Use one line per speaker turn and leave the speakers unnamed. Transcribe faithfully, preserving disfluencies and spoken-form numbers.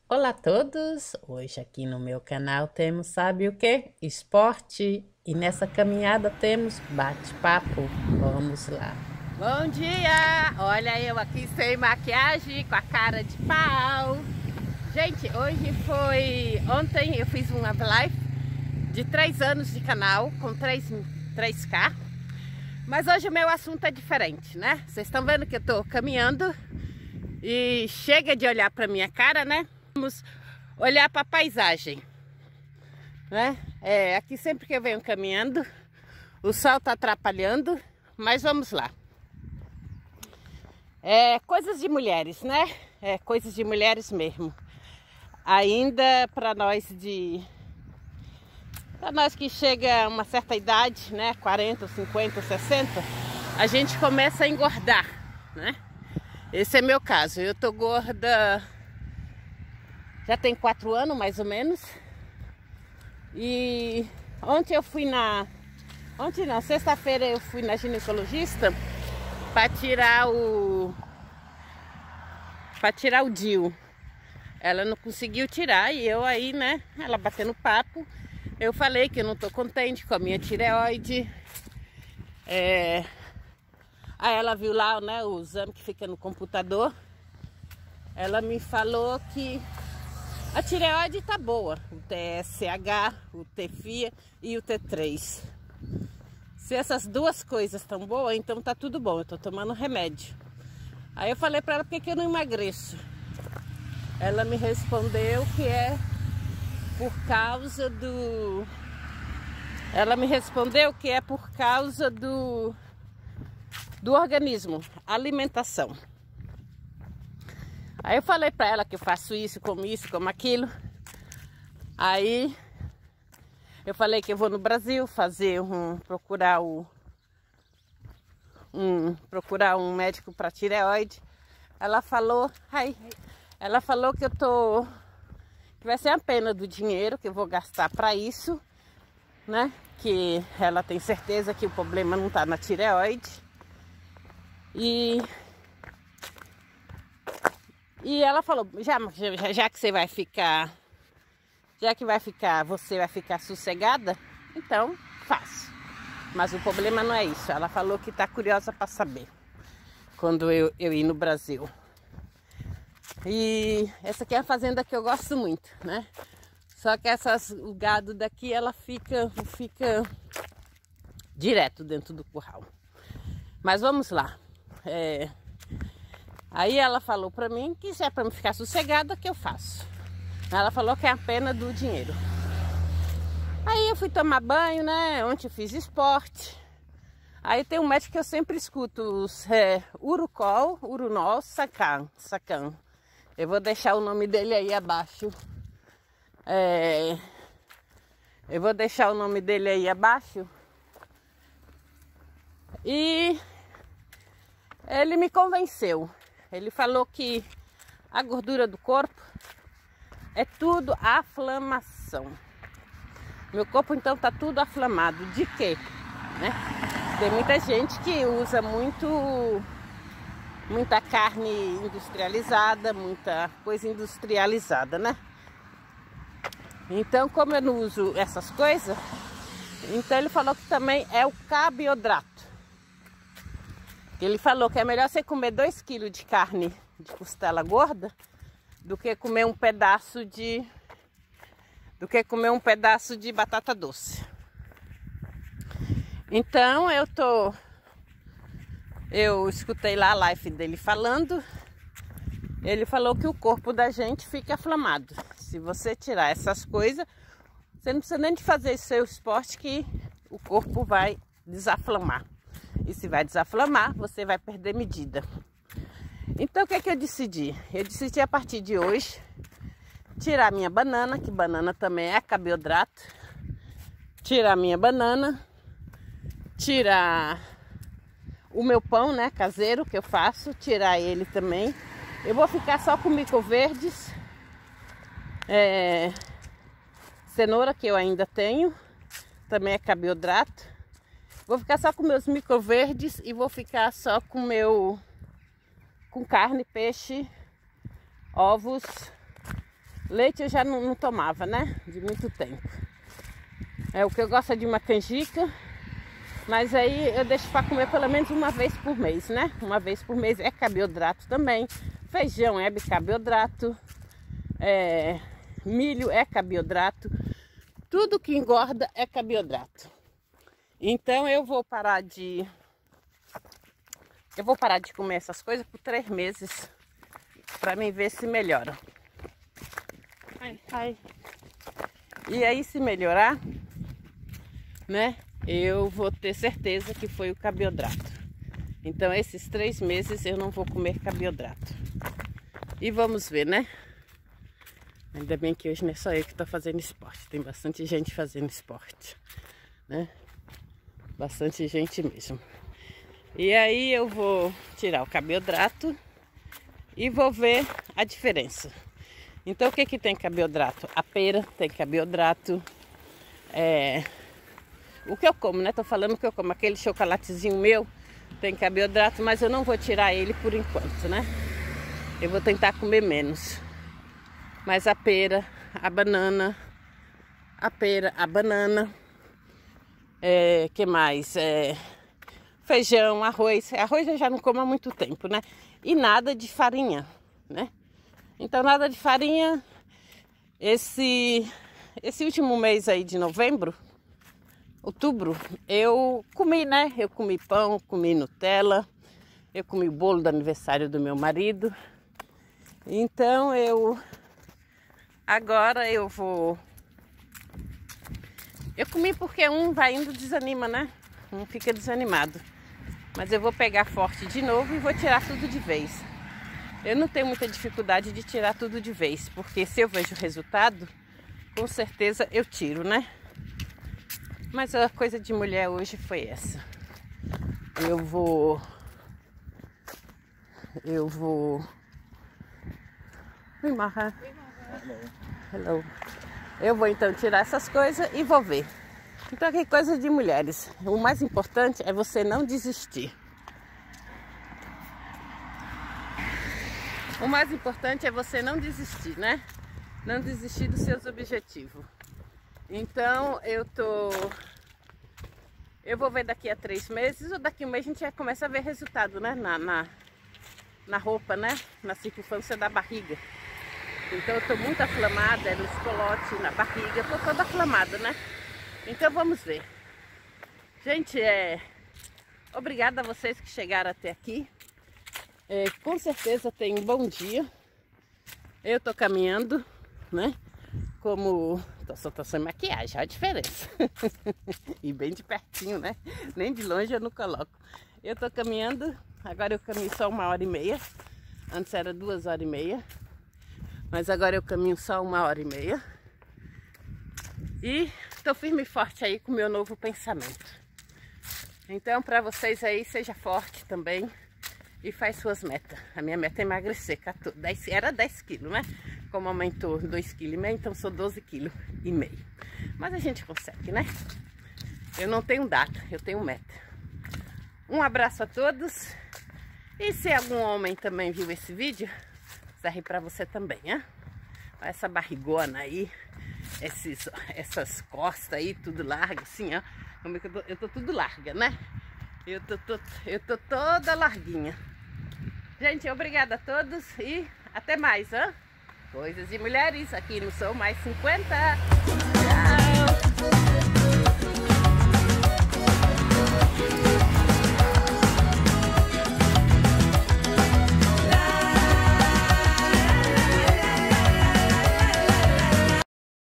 Olá a todos! Hoje aqui no meu canal temos, sabe o que? Esporte. E nessa caminhada temos bate-papo. Vamos lá.
Bom dia! Olha eu aqui sem maquiagem, com a cara de pau. Gente, hoje foi... Ontem eu fiz uma live de três anos de canal, com três K. Mas hoje o meu assunto é diferente, né? Vocês estão vendo que eu tô caminhando e chega de olhar pra minha cara, né? Vamos olhar para a paisagem, né? É, aqui sempre que eu venho caminhando, o sol tá atrapalhando, mas vamos lá. É coisas de mulheres, né? É coisas de mulheres mesmo. Ainda para nós de para nós que chega a uma certa idade, né? quarenta, cinquenta, sessenta, a gente começa a engordar, né? Esse é meu caso. Eu tô gorda já tem quatro anos, mais ou menos. E ontem eu fui na... Ontem não, sexta-feira eu fui na ginecologista para tirar o... para tirar o D I U. Ela não conseguiu tirar e eu aí, né, ela batendo papo. Eu falei que eu não tô contente com a minha tireoide. É... Aí ela viu lá, né, o exame que fica no computador. Ela me falou que a tireoide tá boa, o T S H, o T F I A e o T três. Se essas duas coisas estão boas, então tá tudo bom, eu tô tomando remédio. Aí eu falei pra ela, por que que eu não emagreço? Ela me respondeu que é por causa do... Ela me respondeu que é por causa do, do organismo, alimentação. Aí eu falei pra ela que eu faço isso, como isso, como aquilo. Aí eu falei que eu vou no Brasil fazer um, procurar o, um, procurar um médico para tireoide. Ela falou, ai, ela falou que eu tô, que vai ser a pena do dinheiro que eu vou gastar para isso, né? Que ela tem certeza que o problema não tá na tireoide. E E ela falou, já, já, já que você vai ficar, já que vai ficar, você vai ficar sossegada, então faço. Mas o problema não é isso. Ela falou que tá curiosa para saber quando eu, eu ir no Brasil. E essa aqui é a fazenda que eu gosto muito, né? Só que essas, o gado daqui, ela fica, fica direto dentro do curral. Mas vamos lá. É... Aí ela falou pra mim que se é pra me ficar sossegada, que eu faço. Ela falou que é a pena do dinheiro. Aí eu fui tomar banho, né? Ontem eu fiz esporte. Aí tem um médico que eu sempre escuto, os é, Urucol, Urunol, Sacan, Sacan. Eu vou deixar o nome dele aí abaixo. É, eu vou deixar o nome dele aí abaixo. E ele me convenceu. Ele falou que a gordura do corpo é tudo aflamação. Meu corpo então tá tudo aflamado. De quê? Né? Tem muita gente que usa muito, muita carne industrializada, muita coisa industrializada, né? Então, como eu não uso essas coisas, então ele falou que também é o carboidrato. Ele falou que é melhor você comer dois quilos de carne de costela gorda do que comer um pedaço de do que comer um pedaço de batata doce. Então eu tô eu escutei lá a live dele falando. Ele falou que o corpo da gente fica aflamado. Se você tirar essas coisas, você não precisa nem de fazer seu esporte que o corpo vai desaflamar. E se vai desaflamar, você vai perder medida. Então o que é que eu decidi? Eu decidi a partir de hoje tirar minha banana, que banana também é carboidrato. Tirar minha banana, tirar o meu pão, né, caseiro que eu faço, tirar ele também. Eu vou ficar só com mico verdes, é, cenoura que eu ainda tenho, também é carboidrato. Vou ficar só com meus micro verdes e vou ficar só com meu com carne, peixe, ovos Leite eu já não, não tomava, né? De muito tempo. É, o que eu gosto é de uma canjica, mas aí eu deixo para comer pelo menos uma vez por mês, né? Uma vez por mês é carboidrato também. Feijão é carboidrato. É, milho é carboidrato. Tudo que engorda é carboidrato. Então eu vou parar de... Eu vou parar de comer essas coisas por três meses. Para mim ver se melhora. Ai, ai. E aí se melhorar, né? Eu vou ter certeza que foi o carboidrato. Então esses três meses eu não vou comer carboidrato. E vamos ver, né? Ainda bem que hoje não é só eu que estou fazendo esporte. Tem bastante gente fazendo esporte, né? Bastante gente mesmo. E aí eu vou tirar o carboidrato e vou ver a diferença. Então o que que tem carboidrato? A pera tem carboidrato. É... O que eu como, né? Tô falando que eu como. Aquele chocolatezinho meu tem carboidrato, mas eu não vou tirar ele por enquanto, né? Eu vou tentar comer menos. Mas a pera, a banana, a pera, a banana, é, que mais? É, feijão, arroz. Arroz eu já não como há muito tempo, né? E nada de farinha, né? Então nada de farinha. Esse, esse último mês aí de novembro, outubro, eu comi, né? Eu comi pão, comi Nutella, eu comi o bolo do aniversário do meu marido. Então eu... Agora eu vou... Eu comi porque um vai indo desanima, né? Um fica desanimado. Mas eu vou pegar forte de novo e vou tirar tudo de vez. Eu não tenho muita dificuldade de tirar tudo de vez, porque se eu vejo o resultado, com certeza eu tiro, né? Mas a coisa de mulher hoje foi essa. Eu vou... Eu vou... Oi, Marra. Hello. Eu vou então tirar essas coisas e vou ver. Então que coisa de mulheres. O mais importante é você não desistir. O mais importante é você não desistir, né? Não desistir dos seus objetivos. Então eu tô... Eu vou ver daqui a três meses ou daqui a um mês a gente já começa a ver resultado, né? Na, na, na roupa, né? Na circunferência da barriga. Então eu tô muito aflamada, no escolote, na barriga, tô toda aflamada, né? Então vamos ver. Gente, é... obrigada a vocês que chegaram até aqui. É, com certeza tem um bom dia. Eu tô caminhando, né? Como... Tô, só tô sem maquiagem, olha a diferença. E bem de pertinho, né? Nem de longe eu não coloco. Eu tô caminhando, agora eu caminho só uma hora e meia. Antes era duas horas e meia. Mas agora eu caminho só uma hora e meia. E tô firme e forte aí com o meu novo pensamento. Então, para vocês aí, seja forte também. E faz suas metas. A minha meta é emagrecer. dez, era dez quilos, né? Como aumentou dois vírgula cinco quilos, então sou doze vírgula cinco quilos. Mas a gente consegue, né? Eu não tenho data, eu tenho meta. Um abraço a todos. E se algum homem também viu esse vídeo, serve para você também, né? Essa barrigona aí, esses, essas costas aí, tudo larga, assim, ó. Como é que eu tô, eu tô tudo larga, né? Eu tô, tô, eu tô toda larguinha. Gente, obrigada a todos e até mais, hein? Coisas de mulheres aqui no Sou Mais cinquenta.